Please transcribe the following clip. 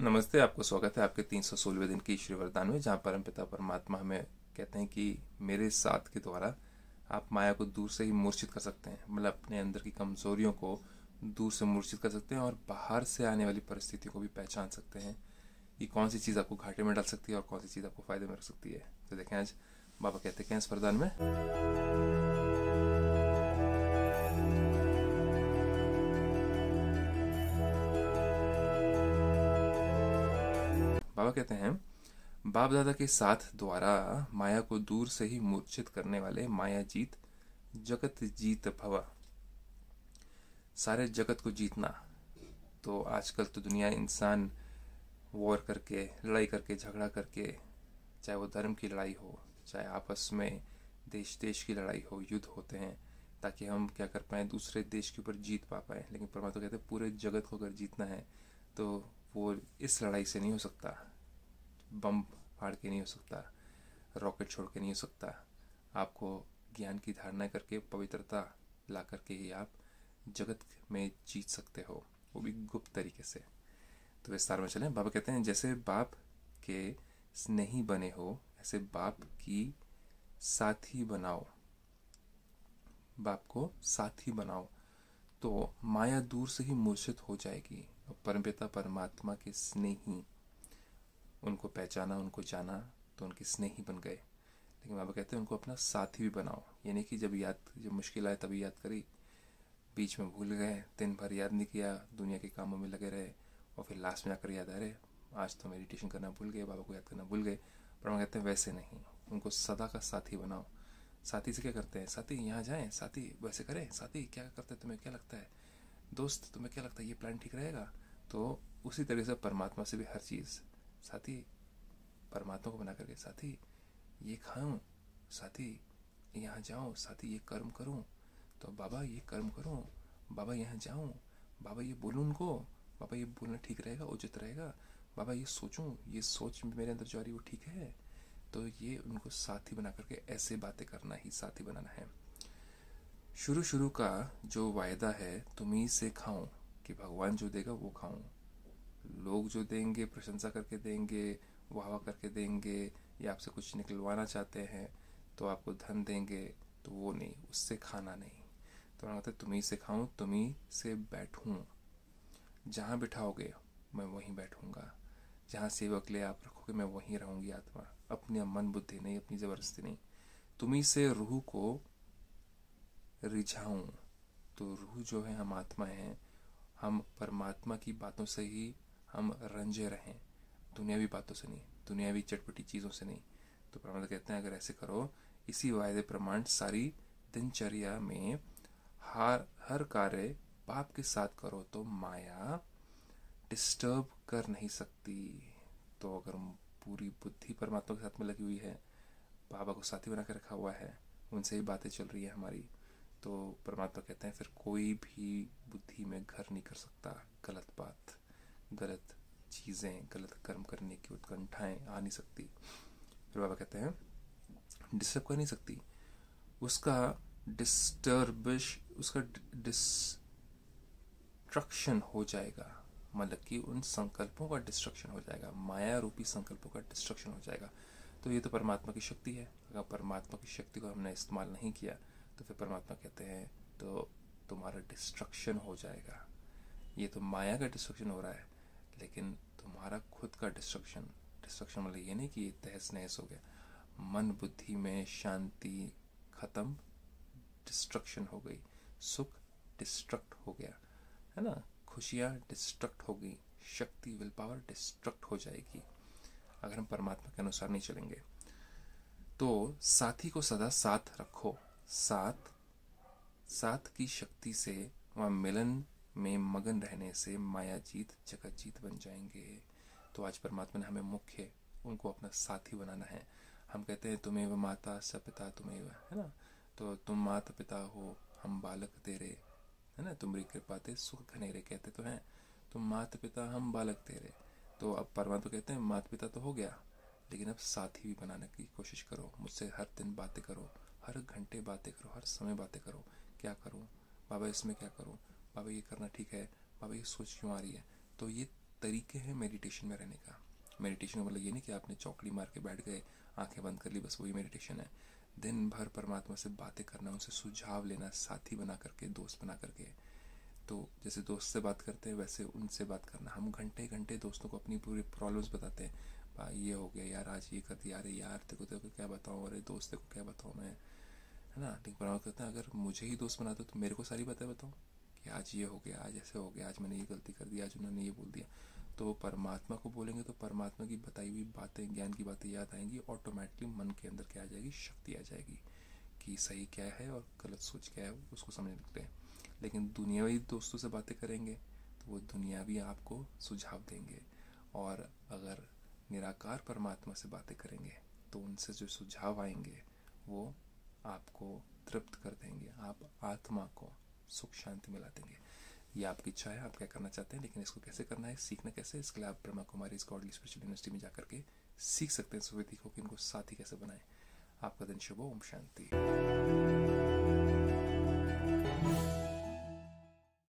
नमस्ते, आपको स्वागत है आपके 316वें दिन की श्री वरदान में, जहाँ परमपिता परमात्मा हमें कहते हैं कि मेरे साथ के द्वारा आप माया को दूर से ही मूर्छित कर सकते हैं। मतलब अपने अंदर की कमजोरियों को दूर से मूर्छित कर सकते हैं और बाहर से आने वाली परिस्थितियों को भी पहचान सकते हैं कि कौन सी चीज़ आपको घाटे में डाल सकती है और कौन सी चीज़ आपको फायदे में रख सकती है। तो देखें आज बाबा कहते हैं इस वरदान में, बाबा कहते हैं बाप दादा के साथ द्वारा माया को दूर से ही मूर्छित करने वाले माया जीत जगत जीत भव। सारे जगत को जीतना। तो आजकल तो दुनिया इंसान वॉर करके, लड़ाई करके, झगड़ा करके, चाहे वो धर्म की लड़ाई हो, चाहे आपस में देश देश की लड़ाई हो, युद्ध होते हैं ताकि हम क्या कर पाएँ, दूसरे देश के ऊपर जीत पा पाए। लेकिन परमात्मा कहते हैं पूरे जगत को अगर जीतना है तो वो इस लड़ाई से नहीं हो सकता, बम फाड़ के नहीं हो सकता, रॉकेट छोड़ के नहीं हो सकता। आपको ज्ञान की धारणा करके, पवित्रता ला करके ही आप जगत में जीत सकते हो, वो भी गुप्त तरीके से। तो विस्तार में चलें। बाबा कहते हैं जैसे बाप के स्नेही बने हो ऐसे बाप की साथी बनाओ। बाप को साथी बनाओ तो माया दूर से ही मूर्छित हो जाएगी। और परमपिता परमात्मा के स्नेही, उनको पहचाना, उनको जाना तो उनके स्नेही बन गए। लेकिन बाबा कहते हैं उनको अपना साथी भी बनाओ। यानी कि जब मुश्किल आए तभी याद करी, बीच में भूल गए, दिन भर याद नहीं किया, दुनिया के कामों में लगे रहे और फिर लास्ट में आकर याद आ रहे आज तो मेडिटेशन करना भूल गए, बाबा को याद करना भूल गए। पर हम कहते हैं वैसे नहीं, उनको सदा का साथी बनाओ। साथी से क्या करते हैं, साथी यहाँ जाएं, साथी वैसे करें, साथी क्या करते हैं, तुम्हें क्या लगता है, दोस्त तुम्हें क्या लगता है, ये प्लान ठीक रहेगा। तो उसी तरीके से परमात्मा से भी हर चीज़, साथी परमात्मा को बना करके, साथी ये खाऊं, साथी यहाँ जाऊं, साथी ये कर्म करूं, तो बाबा ये कर्म करूं, बाबा यहाँ जाऊं, बाबा ये बोलूं उनको, बाबा ये बोलना ठीक रहेगा, उचित रहेगा, बाबा ये सोचूं, ये सोच मेरे अंदर जो आ रही वो ठीक है। तो ये उनको साथी बना करके ऐसे बातें करना ही साथी बनाना है। शुरू शुरू का जो वायदा है तुम्ही से खाऊं, कि भगवान जो देगा वो खाऊं, लोग जो देंगे प्रशंसा करके देंगे, वाह करके देंगे, या आपसे कुछ निकलवाना चाहते हैं तो आपको धन देंगे, तो वो नहीं, उससे खाना नहीं। तो कहते हैं तुम्ही से खाऊं, तुम्ही से बैठूं, जहाँ बिठाओगे मैं वहीं बैठूंगा, जहाँ सेवक ले आप रखोगे मैं वहीं रहूंगी आत्मा, अपनी मन बुद्धि नहीं, अपनी जबरदस्ती नहीं। तुम्ही से रूह को रिझाऊं। तो रूह जो है हम आत्मा हैं, हम परमात्मा की बातों से ही हम रंजे रहें, दुनियावी बातों से नहीं, दुनियावी चटपटी चीज़ों से नहीं। तो परमात्मा कहते हैं अगर ऐसे करो, इसी वायदे प्रमाण सारी दिनचर्या में हर कार्य बाप के साथ करो तो माया डिस्टर्ब कर नहीं सकती। तो अगर पूरी बुद्धि परमात्मा के साथ में लगी हुई है, बाबा को साथी बना के रखा हुआ है, उनसे ही बातें चल रही है हमारी, तो परमात्मा कहते हैं फिर कोई भी बुद्धि में घर नहीं कर सकता। गलत बात, गलत चीज़ें, गलत कर्म करने की उत्कंठाएं आ नहीं सकती। फिर बाबा कहते हैं डिस्टर्ब कर नहीं सकती, उसका डिस्ट्रक्शन हो जाएगा। मतलब कि उन संकल्पों का डिस्ट्रक्शन हो जाएगा, माया रूपी संकल्पों का डिस्ट्रक्शन हो जाएगा। तो ये तो परमात्मा की शक्ति है। अगर परमात्मा की शक्ति को हमने इस्तेमाल नहीं किया तो फिर परमात्मा कहते हैं तो तुम्हारा डिस्ट्रक्शन हो जाएगा। ये तो माया का डिस्ट्रक्शन हो रहा है, लेकिन तुम्हारा खुद का डिस्ट्रक्शन मतलब ये नहीं कि तहस नहस हो गया, मन बुद्धि में शांति खत्म, डिस्ट्रक्शन हो गई, सुख डिस्ट्रक्ट हो गया, है ना, खुशियाँ डिस्ट्रक्ट हो गई, शक्ति विल पावर डिस्ट्रक्ट हो जाएगी अगर हम परमात्मा के अनुसार नहीं चलेंगे। तो साथी को सदा साथ रखो, साथ की शक्ति से वहाँ मिलन में मगन रहने से माया जीत जगत जीत बन जाएंगे। तो आज परमात्मा ने हमें मुख्य उनको अपना साथी बनाना है। हम कहते हैं तुम्हें माता स पिता तुम्हें, है ना, तो तुम माता पिता हो, हम बालक तेरे, है ना, तुम्हारी कृपा ते सुख घनेरे, कहते तो हैं तुम माता पिता हम बालक तेरे। तो अब परमात्मा कहते हैं माता पिता तो हो गया, लेकिन अब साथी भी बनाने की कोशिश करो, मुझसे हर दिन बातें करो, हर घंटे बातें करो, हर समय बातें करो। क्या करूं बाबा, इसमें क्या करूं बाबा, ये करना ठीक है बाबा, ये सोच क्यों आ रही है। तो ये तरीके हैं मेडिटेशन में रहने का। मेडिटेशन का मतलब ये नहीं कि आपने चौकड़ी मार के बैठ गए, आंखें बंद कर ली, बस वही मेडिटेशन है। दिन भर परमात्मा से बातें करना, उनसे सुझाव लेना, साथी बना करके, दोस्त बना करके। तो जैसे दोस्त से बात करते हैं वैसे उनसे बात करना। हम घंटे घंटे दोस्तों को अपनी पूरी प्रॉब्लम्स बताते हैं, भाई ये हो गया यार, आज ये कर दिया, अरे यार तेरे को क्या बताऊँ, अरे दोस्त को क्या बताऊँ मैं, है ना। लेकिन परमात्मा कहते हैं अगर मुझे ही दोस्त बना दो तो मेरे को सारी बातें बताओ कि आज ये हो गया, आज ऐसे हो गया, आज मैंने ये गलती कर दी, आज उन्होंने ये बोल दिया। तो परमात्मा को बोलेंगे तो परमात्मा की बताई हुई बातें, ज्ञान की बातें याद आएंगी, ऑटोमेटिकली मन के अंदर क्या आ जाएगी, शक्ति आ जाएगी कि सही क्या है और गलत सोच क्या है, उसको समझने लगते हैं। लेकिन दुनियावी दोस्तों से बातें करेंगे तो वो दुनियावी आपको सुझाव देंगे, और अगर निराकार परमात्मा से बातें करेंगे तो उनसे जो सुझाव आएंगे वो आपको तृप्त कर देंगे, आप आत्मा को सुख शांति मिला देंगे। ये आपकी इच्छा है, आप क्या करना चाहते हैं, लेकिन इसको कैसे करना है, सीखना कैसे, इसके लिए आप Brahma Kumari godly spiritual university में जाकर के सीख सकते हैं इस विधि को कि इनको साथी कैसे बनाएं। आपका दिन शुभ हो। ओम शांति।